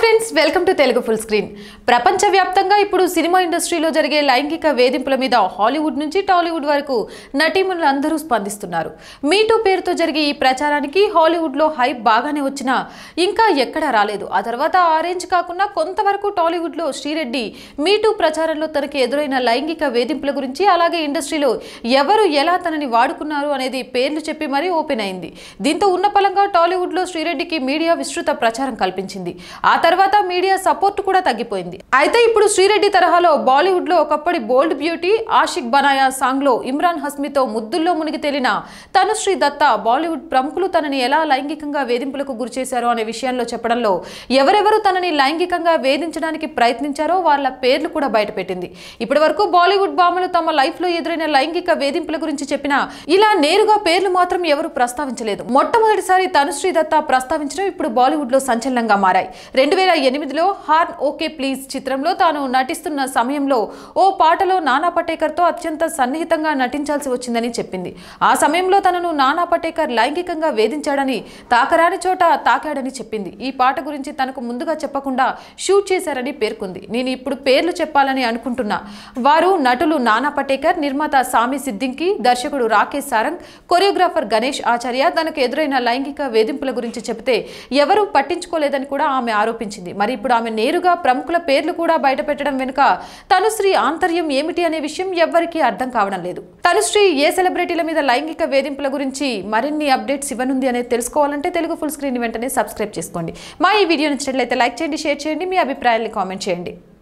Friends, welcome to Telugu full screen. ప్రపంచవ్యాప్తంగా ఇప్పుడు cinema ఇండస్ట్రీలో జరిగే లైంగిక వేధింపుల మీద హాలీవుడ్ నుంచి టాలీవుడ్ వరకు నటీమణులు అందరూ స్పందిస్తున్నారు. మీటూ పేరుతో జరిగే ఈ ప్రచారానికి హాలీవుడ్లో హైప్ బాగానే వచ్చినా ఇంకా ఎక్కడా రాలేదు. ఆ తర్వాత ఆరెంజ్ కాకుండా కొంతవరకు టాలీవుడ్లో శ్రీరెడ్డి మీటూ ప్రచారంలో తనకి ఎదురైన లైంగిక వేధింపుల గురించి, అలాగే ఇండస్ట్రీలో ఎవరు ఎలా తనని వాడుకున్నారు అనేది పేర్లు చెప్పి మరీ ఓపెన్ అయింది. దీంతో ఉన్న పలంగా టాలీవుడ్లో శ్రీరెడ్డికి మీడియా విస్తృత ప్రచారం కల్పించింది. ఆ తర్వాత మీడియా సపోర్ట్ కూడా తగ్గిపోయింది. అయితే ఇప్పుడు శ్రీరెడ్డి తరహాలో బాలీవుడ్ లో ఒకప్పటి బోల్డ్ బ్యూటీ ఆషిక్ బనాయా సాంగ్ లో ఇమ్రాన్ హస్మీతో ముద్దుల్లో మునిగి తేలిన తనుశ్రీ దత్తా బాలీవుడ్ ప్రముఖులు తనని ఎలా లైంగికంగా వేధింపులకు గురిచేశారో అనే విషయంలో చెప్పడంలో ఎవరెవరు తనని లైంగికంగా వేధించడానికి ప్రయత్నించారో వాళ్ళ పేర్లు కూడా బయటపెట్టింది. ఇప్పటి వరకు బాలీవుడ్ భామలు తమ లైఫ్ లో ఎదురైన లైంగిక వేధింపుల గురించి చెప్పినా ఇలా నేరుగా పేర్లు మాత్రం ఎవరు ప్రస్తావించలేదు. మొట్టమొదటిసారి తనుశ్రీ దత్తా ప్రస్తావించడం ఇప్పుడు బాలీవుడ్ లో సంచలనంగా మారాయి. 2008లో హార్న్ ఓకే ప్లీజ్ చిత్రంలో తాను నటిస్తున్న సమయంలో ఓ పాటలో నానా పటేకర్ తో అత్యంత సన్నిహితంగా నటించాల్సి వచ్చిందని చెప్పింది. ఆ సమయంలో తనను నానా పటేకర్ లైంగికంగా వేధించాడని, తాకరాని చోట తాకాడని చెప్పింది. ఈ పాట గురించి తనకు ముందుగా చెప్పకుండా షూట్ చేశారని పేర్కొంది. నేను ఇప్పుడు పేర్లు చెప్పాలని అనుకుంటున్నా. వారు నటులు నానా పటేకర్, నిర్మాత సామి సిద్దింకి, దర్శకుడు రాకేష్ సారంగ్, కొరియోగ్రాఫర్ గణేష్ ఆచార్య తనకు ఎదురైన లైంగిక వేధింపుల గురించి చెబితే ఎవరూ పట్టించుకోలేదని కూడా ఆమె ఆరోపించింది. మరి ఇప్పుడు ఆమె నేరుగా ప్రముఖుల పేర్లు కూడా బయటపెట్టడం వెనుక తనుశ్రీ ఆంతర్యం ఏమిటి అనే విషయం ఎవ్వరికీ అర్థం కావడం లేదు. తనుశ్రీ ఏ సెలబ్రిటీల మీద లైంగిక వేధింపుల గురించి మరిన్ని అప్డేట్స్ ఇవ్వనుంది అనేది తెలుసుకోవాలంటే తెలుగు ఫుల్ స్క్రీన్ వెంటనే సబ్స్క్రైబ్ చేసుకోండి. మా ఈ వీడియో నచ్చినట్లయితే లైక్ చేయండి, షేర్ చేయండి, మీ అభిప్రాయాన్ని కామెంట్ చేయండి.